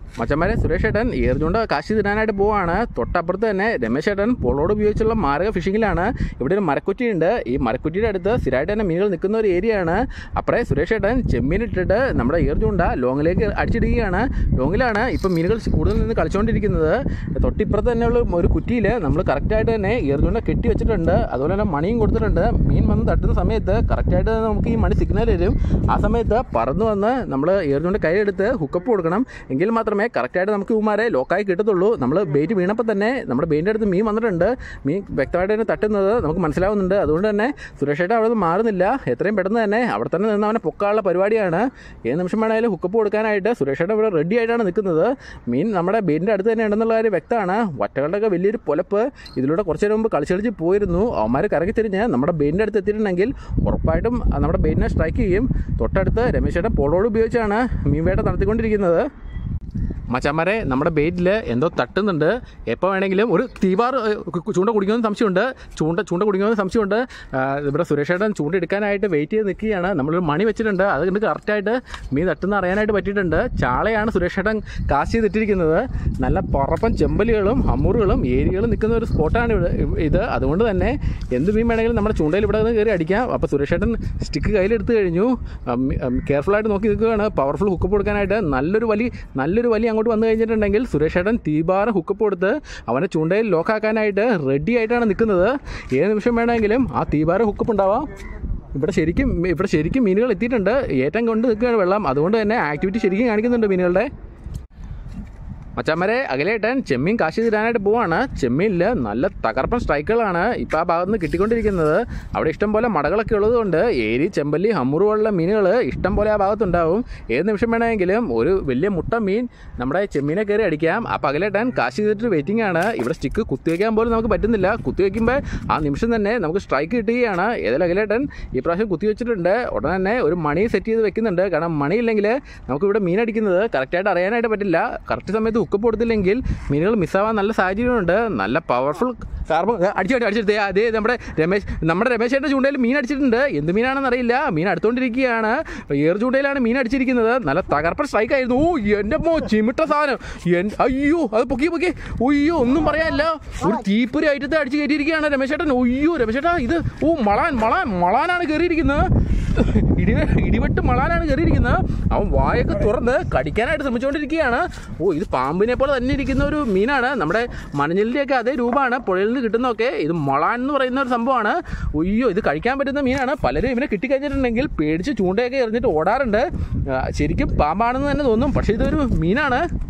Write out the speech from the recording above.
മച്ചന്മാരെ സുരേഷ് ഏട്ടൻ ഏർജുണ്ട കാശി തിന്നാനായിട്ട് പോവാണ്. തൊട്ടപ്പുറത്ത് തന്നെ രമേശ് ഏട്ടൻ പോളോട് ഉപയോഗിച്ചുള്ള മാർഗ ഫിഷിങ്ങിലാണ്. ഇവിടെ ഒരു മരക്കുറ്റിയുണ്ട്. ഈ മരക്കുറ്റിയുടെ അടുത്ത് സ്ഥിരമായിട്ട് തന്നെ മീനുകൾ നിൽക്കുന്ന ഒരു ഏരിയയാണ്. അപ്പറേ സുരേഷ് ഏട്ടൻ ചെമ്മീൻ ഇട്ടിട്ട് നമ്മുടെ ഏർജുണ്ട ലോങ്ങിലേക്ക് അടിച്ചിടുകയാണ്. ലോങ്ങിലാണ് ഇപ്പം മീനുകൾ കൂടുതൽ നിന്ന് കളിച്ചുകൊണ്ടിരിക്കുന്നത്. തൊട്ടിപ്പുറത്ത് തന്നെയുള്ള ഒരു കുറ്റിയിൽ നമ്മൾ കറക്റ്റായിട്ട് തന്നെ ഏർജുണ്ട കെട്ടി വെച്ചിട്ടുണ്ട്. അതുപോലെ തന്നെ മണിയും കൊടുത്തിട്ടുണ്ട്. മീൻ വന്ന് തട്ടുന്ന സമയത്ത് കറക്റ്റായിട്ട് നമുക്ക് ഈ മണി സിഗ്നൽ തരും. ആ സമയത്ത് പറന്നു വന്ന് നമ്മൾ ഏർജുണ്ട കൈയെടുത്ത് ഹുക്കപ്പ് കൊടുക്കണം. എങ്കിൽ മാത്രമേ കറക്റ്റായിട്ട് നമുക്ക് ഇവന്മാരെ ലോക്കായി കിട്ടത്തുള്ളൂ. നമ്മൾ ബെയിറ്റ് വീണപ്പോൾ തന്നെ നമ്മുടെ ബെയിൻ്റെ അടുത്ത് മീൻ വന്നിട്ടുണ്ട്. മീൻ വ്യക്തമായിട്ട് തന്നെ തട്ടുന്നത് നമുക്ക് മനസ്സിലാവുന്നുണ്ട്. അതുകൊണ്ട് തന്നെ സുരേഷ് ഏട്ടൻ അവിടെ നിന്ന് മാറുന്നില്ല. എത്രയും പെട്ടെന്ന് തന്നെ അവിടെ തന്നെ നിന്ന് അവനെ പൊക്കാനുള്ള പരിപാടിയാണ്. ഏത് നിമിഷം വേണമെങ്കിലും ഹുക്കപ്പ് കൊടുക്കാനായിട്ട് സുരേഷ് ഏട്ടൻ ഇവിടെ റെഡി ആയിട്ടാണ് നിൽക്കുന്നത്. മീൻ നമ്മുടെ ബെയിൻ്റെ അടുത്ത് തന്നെ ഉണ്ടെന്നുള്ള കാര്യം വ്യക്തമാണ്. വറ്റകളുടെയൊക്കെ വലിയൊരു പൊലപ്പ് ഇതിലൂടെ കുറച്ച് നേരം മുമ്പ് കളിച്ച് പോയിരുന്നു. അവന്മാർ കറങ്ങി തിരിഞ്ഞ് നമ്മുടെ ബെയിൻ്റെ അടുത്ത് എത്തിയിട്ടുണ്ടെങ്കിൽ ഉറപ്പായിട്ടും നമ്മുടെ ബെയിനെ സ്ട്രൈക്ക് ചെയ്യും. തൊട്ടടുത്ത് രമേശ് ഏട്ടൻ പോളോട് ഉപയോഗിച്ചാണ് മീൻ വേട്ട നടത്തിക്കൊണ്ടിരിക്കുന്നത്. മച്ചന്മാരെ നമ്മുടെ ബെയിറ്റിൽ എന്തോ തട്ടുന്നുണ്ട്. എപ്പോൾ വേണമെങ്കിലും ഒരു തീവാർ ചൂണ്ട കുടിക്കുമെന്ന് സംശയമുണ്ട്. ചൂണ്ട കുടിക്കുമെന്ന് സംശയമുണ്ട്. ഇവിടെ സുരേഷ് ഏട്ടൻ ചൂണ്ട എടുക്കാനായിട്ട് വെയിറ്റ് ചെയ്ത് നിൽക്കുകയാണ്. നമ്മളൊരു മണി വെച്ചിട്ടുണ്ട്. അതുകൊണ്ട് കറക്റ്റായിട്ട് മീൻ തട്ടുന്ന അറിയാനായിട്ട് പറ്റിയിട്ടുണ്ട്. ചാളയാണ് സുരേഷ് ഏട്ടൻ കാശ് ചെയ്തിട്ടിരിക്കുന്നത്. നല്ല പറപ്പൻ ചെമ്പലുകളും ഹമ്മൂറുകളും ഏരിയകളും നിൽക്കുന്ന ഒരു സ്പോട്ടാണ് ഇത്. അതുകൊണ്ട് തന്നെ എന്ത് മീൻ വേണമെങ്കിലും നമ്മുടെ ചൂണ്ടയിൽ ഇവിടെ നിന്ന് കയറി അടിക്കാം. അപ്പോൾ സുരേഷ് ഏട്ടൻ സ്റ്റിക്ക് കയ്യിലെടുത്ത് കഴിഞ്ഞു. കെയർഫുള്ളായിട്ട് നോക്കി നിൽക്കുകയാണ് പവർഫുൾ ഹുക്കപ്പ് കൊടുക്കാനായിട്ട്. നല്ലൊരു വലി അങ്ങോട്ട് വന്നു കഴിഞ്ഞിട്ടുണ്ടെങ്കിൽ സുരേഷ് ഏട്ടൻ തീബാർ ഹുക്കപ്പ് കൊടുത്ത് അവനെ ചൂണ്ടയിൽ ലോക്കാക്കാനായിട്ട് റെഡി ആയിട്ടാണ് നിൽക്കുന്നത്. ഏത് നിമിഷം വേണമെങ്കിലും ആ തീബാർ ഹുക്കപ്പ് ഉണ്ടാവാം. ഇവിടെ ശരിക്കും മീനുകൾ എത്തിയിട്ടുണ്ട്. ഏറ്റവും കൊണ്ട് നിൽക്കുകയാണ് വെള്ളം. അതുകൊണ്ട് തന്നെ ആക്ടിവിറ്റി ശരിക്കും കാണിക്കുന്നുണ്ട് മീനുകളുടെ. മച്ചാന്മാരെ അകലേട്ടൻ ചെമ്മീൻ കാശി തരാനായിട്ട് പോവാണ്. ചെമ്മീനിൽ നല്ല തകർപ്പൻ സ്ട്രൈക്കുകളാണ് ഇപ്പോൾ ആ ഭാഗത്ത് നിന്ന് കിട്ടിക്കൊണ്ടിരിക്കുന്നത്. അവിടെ ഇഷ്ടം പോലെ മടകളൊക്കെ ഉള്ളതുകൊണ്ട് ഏരി, ചെമ്പല്ലി, ഹമ്മൂർ പോലുള്ള മീനുകൾ ഇഷ്ടം പോലെ ആ ഭാഗത്തുണ്ടാവും. ഏത് നിമിഷം വേണമെങ്കിലും ഒരു വലിയ മുട്ട മീൻ നമ്മുടെ ചെമ്മീനെ കയറി അടിക്കാം. ആ അകലേട്ടൻ കാശി ചെയ്തിട്ട് വെയിറ്റിംഗ് ആണ്. ഇവിടെ സ്റ്റിക്ക് കുത്തിവെക്കാൻ പോലും നമുക്ക് പറ്റുന്നില്ല. കുത്തിവെക്കുമ്പോൾ ആ നിമിഷം തന്നെ നമുക്ക് സ്ട്രൈക്ക് കിട്ടുകയാണ്. ഏതായാലും അകലേട്ടൻ ഈ പ്രാവശ്യം കുത്തിവെച്ചിട്ടുണ്ട്. ഉടനെ തന്നെ ഒരു മണി സെറ്റ് ചെയ്ത് വെക്കുന്നുണ്ട്. കാരണം മണിയില്ലെങ്കിൽ നമുക്കിവിടെ മീൻ അടിക്കുന്നത് കറക്റ്റായിട്ട് അറിയാനായിട്ട് പറ്റില്ല. കറക്റ്റ് സമയത്ത് ഹുക്കപ്പ് കൊടുത്തില്ലെങ്കിൽ മീനുകൾ മിസ്സാവാൻ നല്ല സാഹചര്യമുണ്ട്. നല്ല പവർഫുൾ കാർബൺ അടിച്ചെടുത്ത് അതേ നമ്മുടെ രമേശേൻ്റെ ചൂണ്ടയിൽ മീൻ അടിച്ചിട്ടുണ്ട്. എന്ത് മീനാണെന്ന് അറിയില്ല. മീൻ അടുത്തുകൊണ്ടിരിക്കുകയാണ്. ഏർ ചൂണ്ടയിലാണ് മീൻ അടിച്ചിരിക്കുന്നത്. നല്ല തകർപ്പൻ സ്ട്രൈക്ക് ആയിരുന്നു. ഓ എൻ്റെ ചിമിട്ട സാധനം. അയ്യോ അത് പൊക്കി ഒയ്യോ ഒന്നും പറയാനില്ല. ഒരു തീപ്പൊരി ഐറ്റത്തെ അടിച്ച് കയറ്റിയിരിക്കുകയാണ് രമേശേട്ടൻ. ഒയ്യോ രമേശേട്ടാ ഇത് മളാനാണ് കയറിയിരിക്കുന്നത്. ഇടിവെട്ട് മളാനാണ് കയറിയിരിക്കുന്നത്. അവൻ വായൊക്കെ തുറന്ന് കടിക്കാനായിട്ട് ശ്രമിച്ചുകൊണ്ടിരിക്കുകയാണ്. ഓ ഇത് പാമ്പിനെ പോലെ തന്നെ ഇരിക്കുന്ന ഒരു മീനാണ്. നമ്മുടെ മണഞ്ഞലിൻ്റെയൊക്കെ അതേ രൂപമാണ് പുഴയിൽ നിന്ന് കിട്ടുന്നതൊക്കെ. ഇത് മളാൻ എന്ന് പറയുന്ന ഒരു സംഭവമാണ്. ഒയ്യോ ഇത് കഴിക്കാൻ പറ്റുന്ന മീനാണ്. പലരും ഇവനെ കിട്ടിക്കഴിഞ്ഞിട്ടുണ്ടെങ്കിൽ പേടിച്ച് ചൂണ്ടയൊക്കെ എറിഞ്ഞിട്ട് ഓടാറുണ്ട്. ശരിക്കും പാമ്പാണെന്ന് തന്നെ തോന്നും. പക്ഷേ ഇതൊരു മീനാണ്.